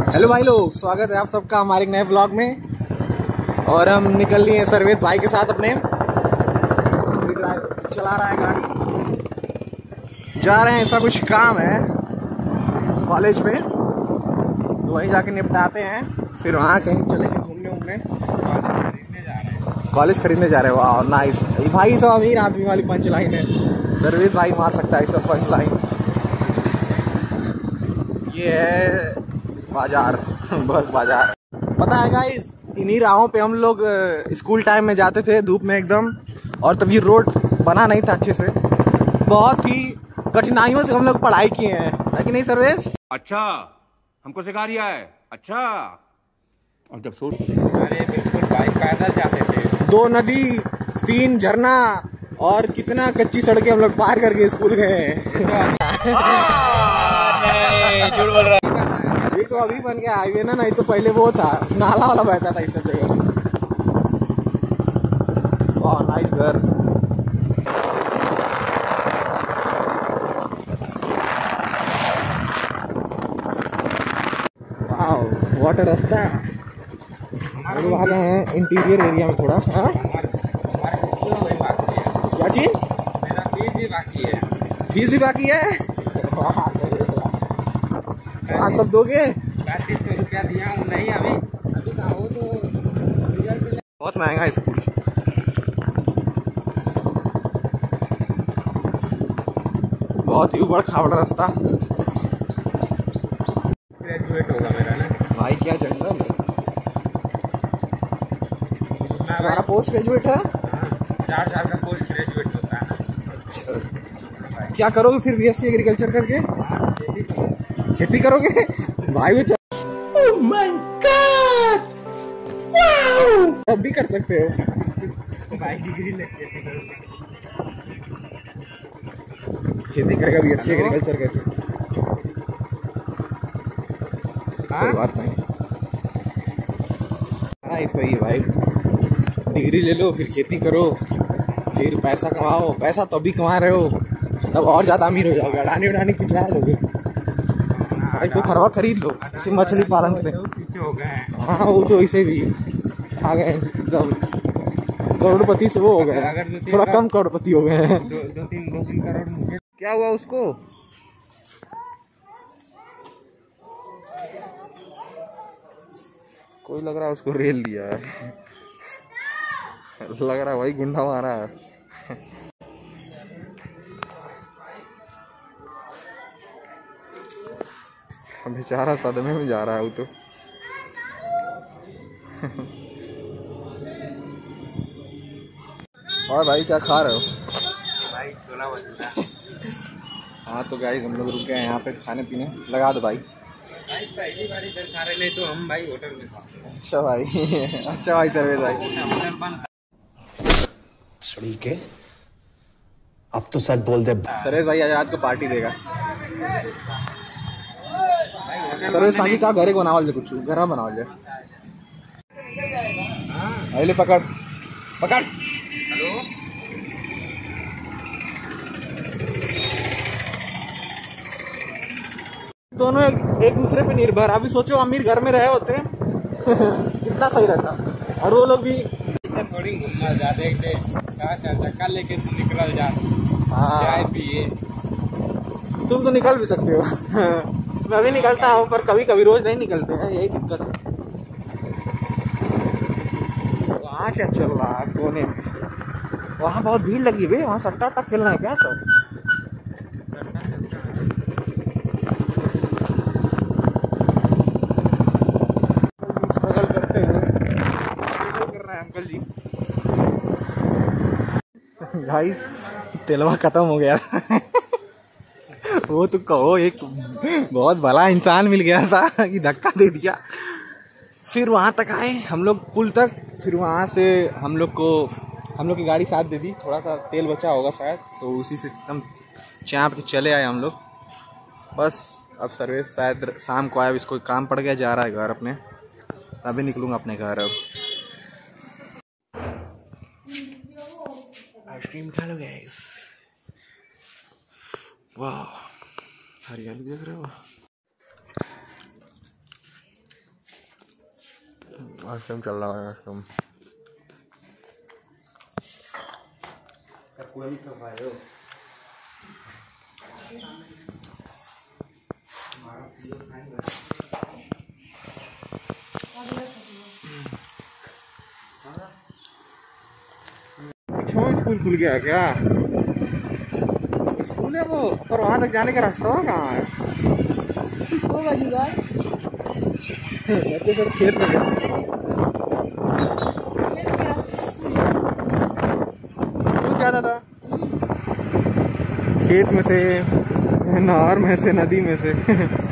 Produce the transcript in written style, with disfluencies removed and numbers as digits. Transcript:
Hello भाई लोग, स्वागत है आप सबका हमारे एक नए ब्लॉग में। और हम निकल लिए हैं सर्वेद भाई के साथ अपने। चला रहा है गाड़ी, जा रहे हैं, ऐसा कुछ काम है कॉलेज में, तो वहीं जाके निपटाते हैं, फिर वहाँ कहीं चलेंगे घूमने उमने। कॉलेज खरीदने जा रहे हैं। वाह नाइस भाई, सब अमीर आदमी वाली पंच लाइन है। सर्वेद भाई मार सकता है सब पंच लाइन। ये है बाजार, बस बाजार। पता है गाइस, इन्हीं राहों पे हम लोग स्कूल टाइम में जाते थे, धूप में एकदम। और तब ये रोड बना नहीं था अच्छे से, बहुत ही कठिनाइयों से हम लोग पढ़ाई किए हैं, है कि नहीं सर्वेश? अच्छा, हमको सिखा रिया है। अच्छा, और जब सोच अरे बिल्कुल भाई, पैदल जाते थे। 2 नदी 3 झरना और कितना कच्ची सड़कें हम लोग पार करके स्कूल गए। झूठ बोल रहा है। ये तो अभी बन गया हाईवे ना, नहीं तो पहले वो था, नाला वाला बहता था इस सब जगह। वाह नाइस घर। वाह वाटर रास्ता। हम लोग आ गए हैं इंटीरियर एरिया में थोड़ा। हाँ क्या चीज? मेरा फीस भी बाकी है। फीस भी बाकी है? आज सब दोगे? 3500 रुपया दिया हूँ। नहीं अभी कहा हो तो बहुत महंगा है स्कूल। बहुत ही उबड़ खाबड़ रास्ता। ग्रेजुएट होगा मेरा ना भाई क्या जंगल है। तुम्हारा पोस्ट ग्रेजुएट है? 4 साल का पोस्ट ग्रेजुएट होता है ना। क्या करोगे फिर बीएससी एग्रीकल्चर करके? खेती करोगे? भाई भी oh my God! Wow! अब भी कर सकते हो। भाई डिग्री लेके खेती करेगा बीएससी एग्रीकल्चर करके। कोई बात नहीं। हाँ सही है भाई, डिग्री ले लो फिर खेती करो, फिर पैसा कमाओ। पैसा तो अभी कमा रहे हो, तब और ज्यादा अमीर हो जाओगे। अडानी उडानी कुछ आ लोगे भाई, तो खरवा खरीद लो, इसे मछली पालन करें। पीछे हो गए हैं। हाँ वो तो इसे भी आ गए एकदम करोड़पति से वो हो गए, थोड़ा कम करोड़पति हो गए हैं। 2-3 करोड़ मुझे। क्या हुआ उसको? कोई लग रहा है उसको रेल दिया है। लग रहा है वही गुंडा मारा है। बेचारा सदमे में जा रहा है वो तो। और भाई क्या खा रहे हो? भाई छोला भटूरा। हाँ तो गाइस हम लोग रुक गए हैं यहाँ पे खाने पीने। लगा दो भाई। भाई पहली बार इधर खा रहे, नहीं तो हम भाई होटल में खाते हैं। अच्छा भाई अच्छा भाई सर्वेश भाई। होटल बंद। सड़ी के अब तो सच बोल दे। सर्वेश भाई आज रात को पार्टी देगा। सर्वेश सांगी का घरे को बनावल कुछ घर बनावल जाए। अरे पकड़ पकड़। हेलो दोनों एक दूसरे पे निर्भर। अभी सोचो अमीर घर में रहे होते कितना सही रहता। और वो लोग भी थोड़ी घूमना जा, देख 4 चक्का लेके निकल जा। हाँ चाय पिए। तुम तो निकल भी सकते हो। मैं भी निकलता हूँ पर कभी कभी, रोज नहीं निकलते हैं, यही दिक्कत है। वहाँ क्या चल रहा है कोने में? वहाँ बहुत भीड़ लगी है, वहाँ सट्टा वट्टा खेलना है क्या सब? स्ट्रगल करते हुए स्ट्रगल कर रहे हैं अंकल जी। भाई तेलवा खत्म हो गया। वो तो कहो, एक बहुत भला इंसान मिल गया था कि धक्का दे दिया। फिर वहाँ तक आए हम लोग, पुल तक। फिर वहाँ से हम लोग की गाड़ी साथ दे दी, थोड़ा सा तेल बचा होगा शायद, तो उसी से एकदम चाँप के चले आए हम लोग। बस अब सर्वेश शायद शाम को आया, इसको काम पड़ गया, जा रहा है घर अपने। अभी निकलूँगा अपने घर। अब आइसक्रीम खा लो गाइस। वाह हरियाली देख रहे हो। आश्रम चल रहा है, आश्रम। स्कूल खुल गया क्या? स्कूल है वो, पर वहां तक जाने का रास्ता कहाँ है? बच्चे सब खेत में गए। दूर जाता था खेत में से, नहर में से, नदी में से।